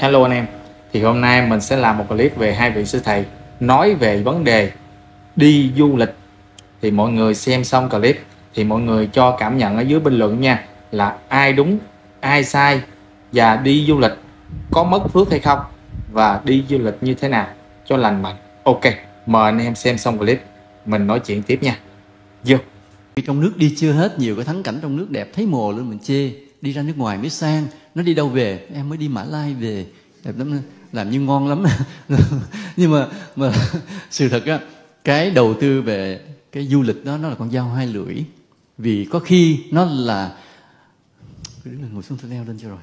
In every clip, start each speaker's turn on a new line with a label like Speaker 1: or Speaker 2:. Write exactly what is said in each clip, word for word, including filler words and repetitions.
Speaker 1: Hello anh em, thì hôm nay mình sẽ làm một clip về hai vị sư thầy nói về vấn đề đi du lịch. Thì mọi người xem xong clip thì mọi người cho cảm nhận ở dưới bình luận nha, là ai đúng, ai sai, và đi du lịch có mất phước hay không, và đi du lịch như thế nào cho lành mạnh. Ok, mời anh em xem xong clip mình nói chuyện tiếp nha. Vô.
Speaker 2: Trong nước đi chưa hết, nhiều cái thắng cảnh trong nước đẹp thấy mồ lên mình chê, đi ra nước ngoài mới sang. Nó đi đâu về? Em mới đi Mã Lai về, đẹp lắm, làm như ngon lắm. Nhưng mà mà sự thật á, cái đầu tư về cái du lịch đó nó là con dao hai lưỡi. Vì có khi nó là đứng lên, ngồi xuống tôi leo lên cho rồi.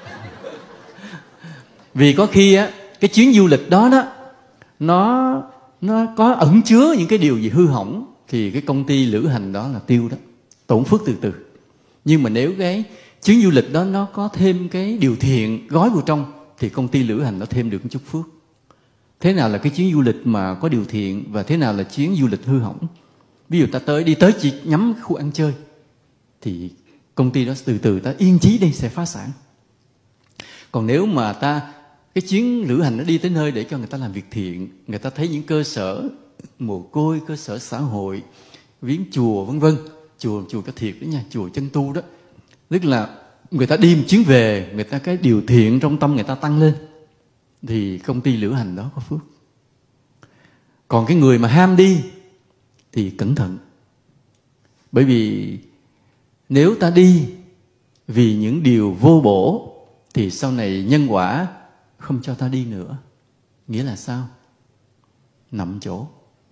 Speaker 2: Vì có khi á, cái chuyến du lịch đó đó nó nó có ẩn chứa những cái điều gì hư hỏng, thì cái công ty lữ hành đó là tiêu đó, tổn phước từ từ. Nhưng mà nếu cái chuyến du lịch đó nó có thêm cái điều thiện gói vào trong, thì công ty lữ hành nó thêm được một chút phước. Thế nào là cái chuyến du lịch mà có điều thiện, và thế nào là chuyến du lịch hư hỏng? Ví dụ ta tới đi tới chỉ nhắm khu ăn chơi, thì công ty đó từ từ ta yên chí đây sẽ phá sản. Còn nếu mà ta cái chuyến lữ hành nó đi tới nơi để cho người ta làm việc thiện, người ta thấy những cơ sở mồ côi, cơ sở xã hội, viếng chùa vân vân, chùa chùa cái thiệt đó nha, chùa chân tu đó, tức là người ta đi một chuyến về, người ta cái điều thiện trong tâm người ta tăng lên, thì công ty lữ hành đó có phước. Còn cái người mà ham đi thì cẩn thận, bởi vì nếu ta đi vì những điều vô bổ thì sau này nhân quả không cho ta đi nữa. Nghĩa là sao? Nằm chỗ.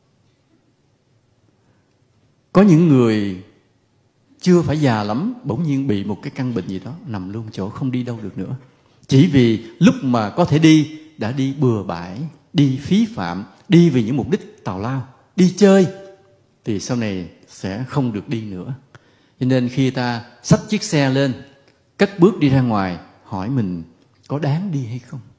Speaker 2: Có những người chưa phải già lắm, bỗng nhiên bị một cái căn bệnh gì đó, nằm luôn chỗ không đi đâu được nữa. Chỉ vì lúc mà có thể đi, đã đi bừa bãi, đi phí phạm, đi vì những mục đích tào lao, đi chơi, thì sau này sẽ không được đi nữa. Cho nên khi ta xách chiếc xe lên, cất bước đi ra ngoài, hỏi mình có đáng đi hay không?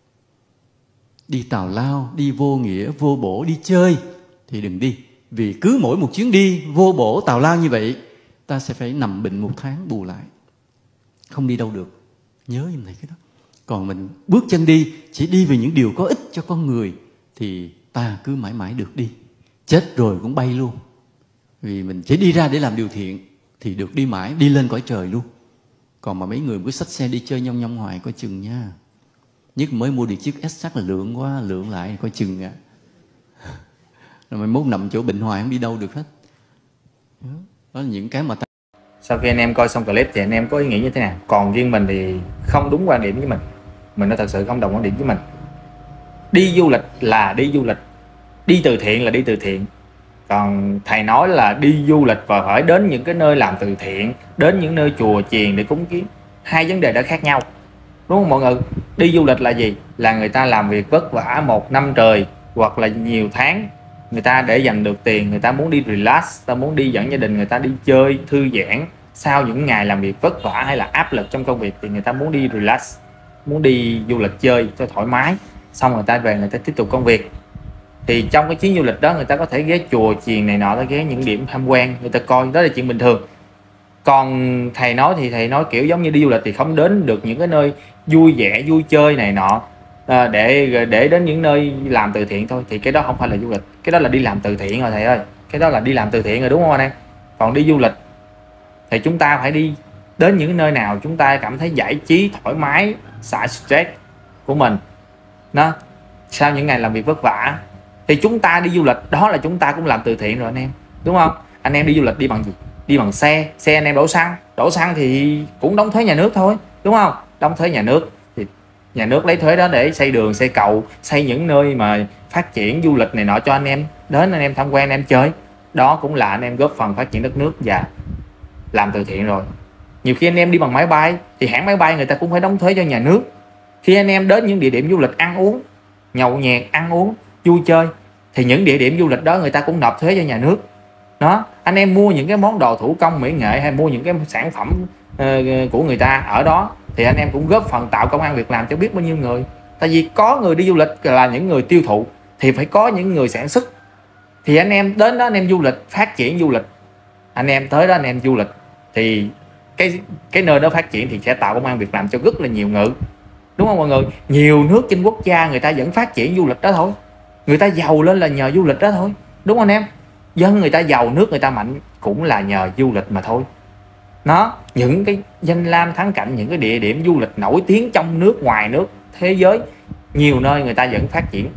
Speaker 2: Đi tào lao, đi vô nghĩa, vô bổ, đi chơi thì đừng đi. Vì cứ mỗi một chuyến đi vô bổ tào lao như vậy, ta sẽ phải nằm bệnh một tháng bù lại, không đi đâu được. Nhớ như này cái đó. Còn mình bước chân đi, chỉ đi về những điều có ích cho con người, thì ta cứ mãi mãi được đi. Chết rồi cũng bay luôn. Vì mình chỉ đi ra để làm điều thiện thì được đi mãi, đi lên cõi trời luôn. Còn mà mấy người cứ xách xe đi chơi nhông nhông hoài, coi chừng nha. Nhất mới mua được chiếc S chắc là lượng quá, lượng lại coi chừng ạ. Rồi mai mốt nằm chỗ bệnh hoài không đi đâu được hết. Đó là những cái mà ta...
Speaker 1: Sau khi anh em coi xong clip thì anh em có ý nghĩ như thế nào? Còn riêng mình thì không đúng quan điểm với mình. Mình nó thật sự không đồng quan điểm với mình. Đi du lịch là đi du lịch, đi từ thiện là đi từ thiện. Còn thầy nói là đi du lịch và phải đến những cái nơi làm từ thiện, đến những nơi chùa chiền để cúng kiến, hai vấn đề đã khác nhau, đúng không mọi người? Đi du lịch là gì? Là người ta làm việc vất vả một năm trời hoặc là nhiều tháng, người ta để dành được tiền, người ta muốn đi relax, ta muốn đi dẫn gia đình người ta đi chơi thư giãn sau những ngày làm việc vất vả hay là áp lực trong công việc, thì người ta muốn đi relax, muốn đi du lịch chơi cho thoải mái, xong người ta về người ta tiếp tục công việc. Thì trong cái chuyến du lịch đó người ta có thể ghé chùa chiền này nọ, ghé những điểm tham quan, người ta coi, đó là chuyện bình thường. Còn thầy nói thì thầy nói kiểu giống như đi du lịch thì không đến được những cái nơi vui vẻ vui chơi này nọ, à, để để đến những nơi làm từ thiện thôi, thì cái đó không phải là du lịch, cái đó là đi làm từ thiện rồi thầy ơi, cái đó là đi làm từ thiện rồi, đúng không anh em? Còn đi du lịch thì chúng ta phải đi đến những nơi nào chúng ta cảm thấy giải trí thoải mái, xả stress của mình đó, sau những ngày làm việc vất vả, thì chúng ta đi du lịch đó là chúng ta cũng làm từ thiện rồi anh em, đúng không? Anh em đi du lịch đi bằng gì? Đi bằng xe, xe anh em đổ xăng, đổ xăng thì cũng đóng thuế nhà nước thôi, đúng không? Đóng thuế nhà nước thì nhà nước lấy thuế đó để xây đường, xây cầu, xây những nơi mà phát triển du lịch này nọ cho anh em đến, anh em tham quan, anh em chơi, đó cũng là anh em góp phần phát triển đất nước và làm từ thiện rồi. Nhiều khi anh em đi bằng máy bay thì hãng máy bay người ta cũng phải đóng thuế cho nhà nước. Khi anh em đến những địa điểm du lịch ăn uống, nhậu nhẹt, ăn uống, vui chơi, thì những địa điểm du lịch đó người ta cũng nộp thuế cho nhà nước đó. Anh em mua những cái món đồ thủ công mỹ nghệ hay mua những cái sản phẩm uh, của người ta ở đó, thì anh em cũng góp phần tạo công ăn việc làm cho biết bao nhiêu người. Tại vì có người đi du lịch là những người tiêu thụ, thì phải có những người sản xuất. Thì anh em đến đó anh em du lịch, phát triển du lịch, anh em tới đó anh em du lịch, thì cái cái nơi đó phát triển thì sẽ tạo công ăn việc làm cho rất là nhiều người, đúng không mọi người? Nhiều nước trên quốc gia người ta vẫn phát triển du lịch đó thôi, người ta giàu lên là nhờ du lịch đó thôi, đúng không anh em? Dân người ta giàu, nước người ta mạnh cũng là nhờ du lịch mà thôi. Nó những cái danh lam thắng cảnh, những cái địa điểm du lịch nổi tiếng trong nước, ngoài nước, thế giới, nhiều nơi người ta vẫn phát triển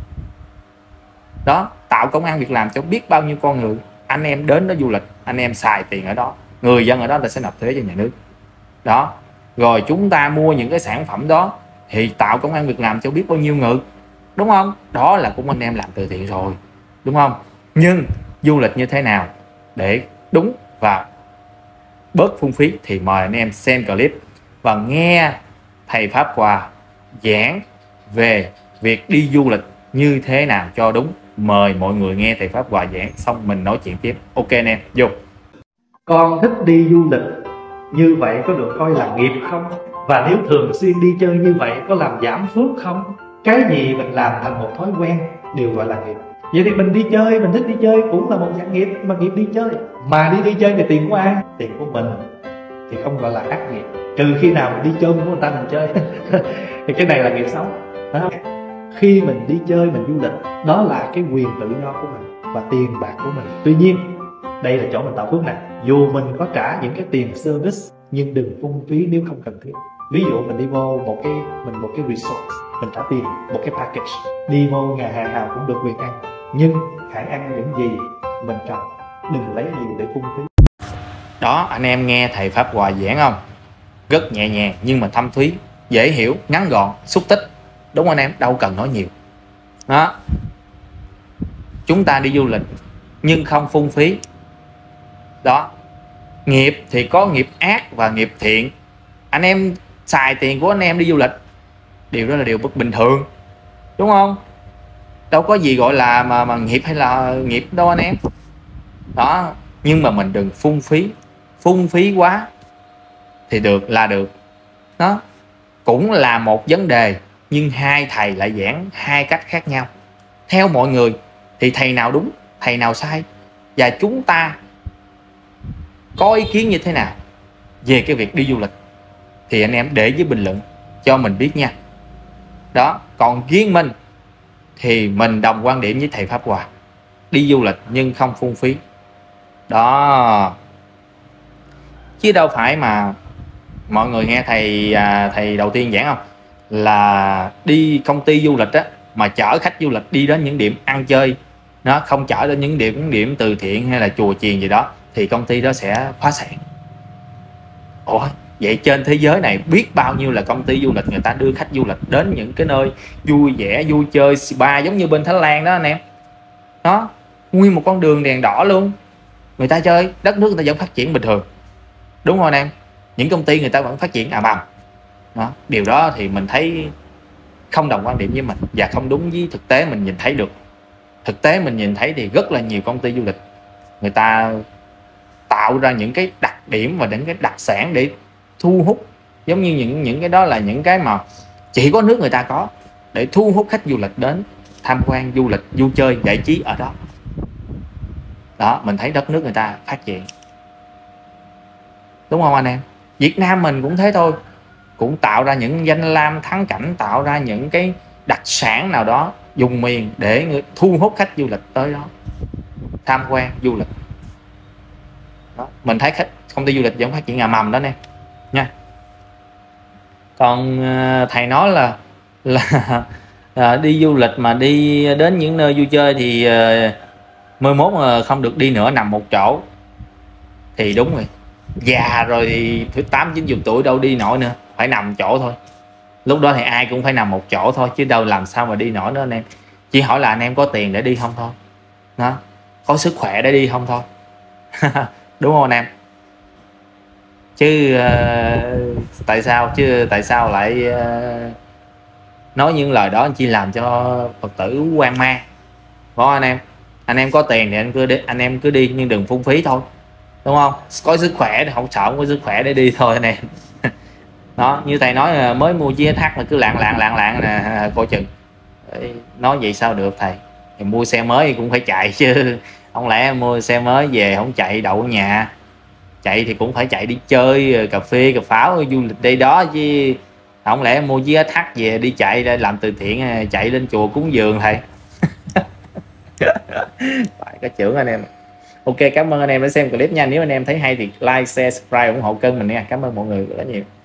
Speaker 1: đó, tạo công ăn việc làm cho biết bao nhiêu con người. Anh em đến đó du lịch, anh em xài tiền ở đó, người dân ở đó ta sẽ nộp thuế cho nhà nước đó. Rồi chúng ta mua những cái sản phẩm đó thì tạo công ăn việc làm cho biết bao nhiêu người, đúng không? Đó là cũng anh em làm từ thiện rồi, đúng không? Nhưng du lịch như thế nào để đúng và bớt phung phí thì mời anh em xem clip và nghe thầy Pháp Hòa giảng về việc đi du lịch như thế nào cho đúng. Mời mọi người nghe thầy Pháp Hòa giảng xong mình nói chuyện tiếp. Ok anh em, vô.
Speaker 3: Con thích đi du lịch, như vậy có được coi là nghiệp không? Và nếu thường xuyên đi chơi như vậy có làm giảm phước không? Cái gì mình làm thành một thói quen đều gọi là nghiệp. Vậy thì mình đi chơi, mình thích đi chơi cũng là một dạng nghiệp, mà nghiệp đi chơi. Mà đi đi chơi thì tiền của ai? Tiền của mình, thì không gọi là ác nghiệp. Trừ khi nào mình đi chơi của người ta mình chơi thì cái này là nghiệp xấu đó. Khi mình đi chơi, mình du lịch, đó là cái quyền tự do của mình và tiền bạc của mình. Tuy nhiên đây là chỗ mình tạo phước này. Dù mình có trả những cái tiền service nhưng đừng phung phí nếu không cần thiết. Ví dụ mình đi vô một cái mình một cái resort, mình trả tiền một cái package, đi vô nhà hàng nào cũng được quyền ăn, nhưng hãy ăn những gì mình cần, đừng lấy nhiều để phung phí.
Speaker 1: Đó, anh em nghe thầy Pháp Hòa giảng không? Rất nhẹ nhàng nhưng mà thâm thúy, dễ hiểu, ngắn gọn, xúc tích, đúng anh em? Đâu cần nói nhiều đó. Chúng ta đi du lịch nhưng không phung phí đó. Nghiệp thì có nghiệp ác và nghiệp thiện. Anh em xài tiền của anh em đi du lịch, điều đó là điều bất bình thường, đúng không? Đâu có gì gọi là mà, mà nghiệp hay là nghiệp đâu anh em đó. Nhưng mà mình đừng phung phí, phung phí quá thì được là được đó. Cũng là một vấn đề nhưng hai thầy lại giảng hai cách khác nhau. Theo mọi người thì thầy nào đúng, thầy nào sai, và chúng ta có ý kiến như thế nào về cái việc đi du lịch thì anh em để dưới bình luận cho mình biết nha đó. Còn riêng mình thì mình đồng quan điểm với thầy Pháp Hòa, đi du lịch nhưng không phung phí đó. Chứ đâu phải mà mọi người nghe thầy à, thầy đầu tiên giảng không, là đi công ty du lịch á mà chở khách du lịch đi đến những điểm ăn chơi, nó không chở đến những điểm điểm từ thiện hay là chùa chiền gì đó thì công ty đó sẽ phá sản. Ủa vậy trên thế giới này biết bao nhiêu là công ty du lịch người ta đưa khách du lịch đến những cái nơi vui vẻ vui chơi spa giống như bên Thái Lan đó anh em đó, nguyên một con đường đèn đỏ luôn, người ta chơi, đất nước người ta vẫn phát triển bình thường, đúng không anh em? Những công ty người ta vẫn phát triển ầm ầm đó. Điều đó thì mình thấy không đồng quan điểm với mình và không đúng với thực tế mình nhìn thấy được. Thực tế mình nhìn thấy thì rất là nhiều công ty du lịch người ta tạo ra những cái đặc điểm và những cái đặc sản để thu hút, giống như những những cái đó là những cái mà chỉ có nước người ta có, để thu hút khách du lịch đến tham quan, du lịch, vui chơi, giải trí ở đó đó. Mình thấy đất nước người ta phát triển, đúng không anh em? Việt Nam mình cũng thế thôi, cũng tạo ra những danh lam thắng cảnh, tạo ra những cái đặc sản nào đó dùng miền để người, thu hút khách du lịch tới đó tham quan du lịch đó. Mình thấy khách công ty du lịch vẫn phát triển ầm ầm đó nè nha. Còn thầy nói là là à, đi du lịch mà đi đến những nơi vui chơi thì uh, mười mốt mà không được đi nữa, nằm một chỗ thì đúng rồi. Già rồi thì tám chín chục tuổi đâu đi nổi nữa, phải nằm chỗ thôi. Lúc đó thì ai cũng phải nằm một chỗ thôi chứ đâu làm sao mà đi nổi nữa anh em. Chỉ hỏi là anh em có tiền để đi không thôi đó, có sức khỏe để đi không thôi đúng không anh em? Chứ uh, tại sao chứ tại sao lại uh, nói những lời đó chỉ làm cho Phật tử hoang mang, đúng không anh em? Anh em có tiền thì anh cứ đi, anh em cứ đi nhưng đừng phung phí thôi, đúng không? Có sức khỏe thì không sợ, không có sức khỏe để đi thôi anh em đó. Như thầy nói là mới mua chiếc thắt là cứ lạng lạng lạng lạng nè, coi chừng. Nói vậy sao được thầy? Thì mua xe mới cũng phải chạy chứ, không lẽ mua xe mới về không chạy đậu ở nhà? Chạy thì cũng phải chạy đi chơi cà phê cà pháo du lịch đây đó chứ, Không lẽ mua chiếc thắt về đi chạy ra làm từ thiện, chạy lên chùa cúng dường thầy? Phải có chưởng anh em. Ok, cảm ơn anh em đã xem clip nha. Nếu anh em thấy hay thì like, share, subscribe ủng hộ kênh mình nha. Cảm ơn mọi người rất là nhiều.